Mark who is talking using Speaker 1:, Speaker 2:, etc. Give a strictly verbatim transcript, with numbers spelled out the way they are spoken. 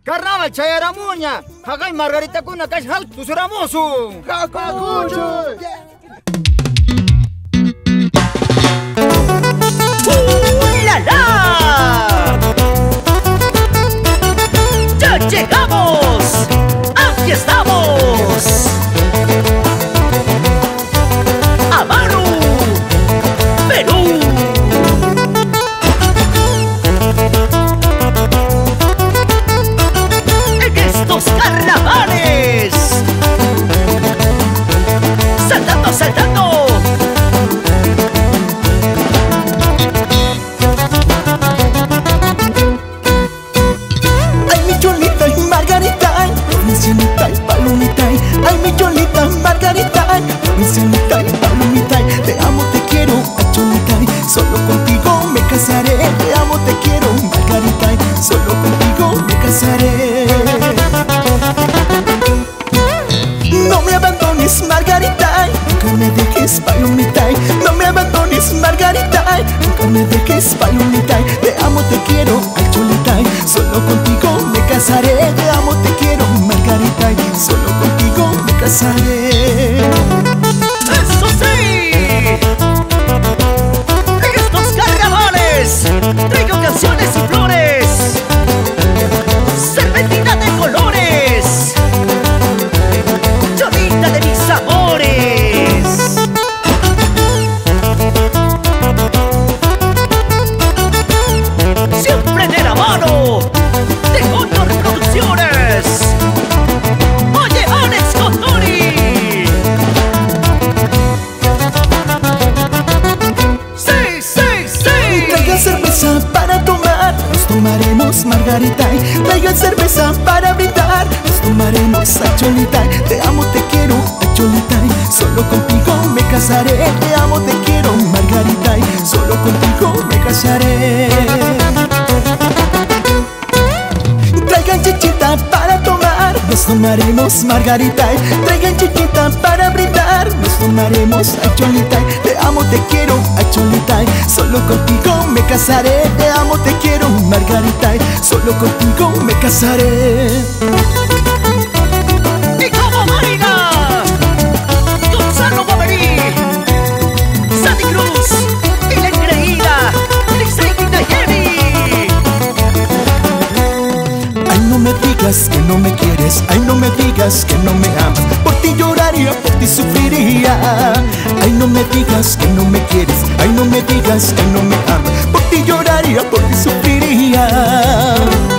Speaker 1: Carnaval chayaramuña. Hagay Margarita kuna kash hau tusuramosu.
Speaker 2: Jacacucho.
Speaker 3: ¡Uh, la, la! ¡Ya llegamos! ¡Aquí estamos! ¡Amaru! ¡Perú! En estos carnavales, saltando, saltando.
Speaker 2: Ay, mi cholita y Margarita, mi cenita y palomita. Ay, mi cholita y Margarita, mi cenita y palomita. Te amo, te quiero, ay, cholita, solo contigo me casaré. Te amo, te quiero, Margarita, solo contigo me casaré. No me abandones, Margarita, nunca me dejes, palomita. No me abandones, Margarita, nunca me dejes, palomita. Te amo, te quiero, ay, cholita, solo contigo me casaré. Te amo, te quiero, Margarita, solo contigo me casaré.
Speaker 3: ¡Eso sí! En estos carnavales traigo canciones y flores, serpentina de colores, cholita de mis amores. Siempre de la mano de Condor Producciones. Oye, Alex Condori. Sí, sí, sí.
Speaker 2: Traigan cerveza para tomar, nos tomaremos, Margarita. Traigan cerveza para brindar, nos tomaremos, ay, cholita. Te amo, te quiero, ay, cholita, solo contigo me casaré. Te amo, te quiero, Margarita, solo contigo me casaré. Traigan chichita para tomar, nos tomaremos, Margarita. Traigan chichita para brindar, nos tomaremos, ay, cholita. Te amo, te quiero, ay, cholita, solo contigo me casaré. Te amo, te quiero, Margarita, solo contigo me casaré.
Speaker 3: ¡Y como Marina! Gonzalo Guamarí, Sandy Cruz y la engreída Liceína Jenny.
Speaker 2: Ay, no me digas que no me quieres, ay, no me digas que no me amas. Por ti lloraría, por ti sufriría. Ay, no me digas que no me quieres, ay, no me digas que no me amas. Por ti lloraría, por ti sufriría.